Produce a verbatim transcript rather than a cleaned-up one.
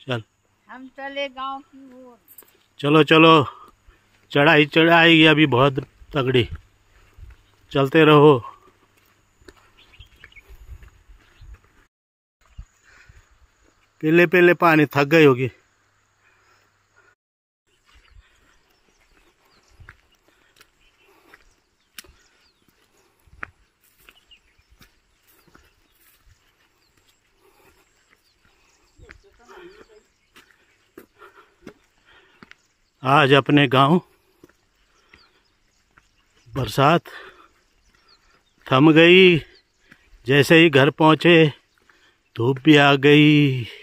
चल हम चले गांव की ओर। चलो चलो, चढ़ाई चढ़ाई अभी बहुत तगड़ी, चलते रहो। पहले पहले पानी थक गई होगी। आज अपने गांव बरसात थम गई, जैसे ही घर पहुंचे धूप भी आ गई।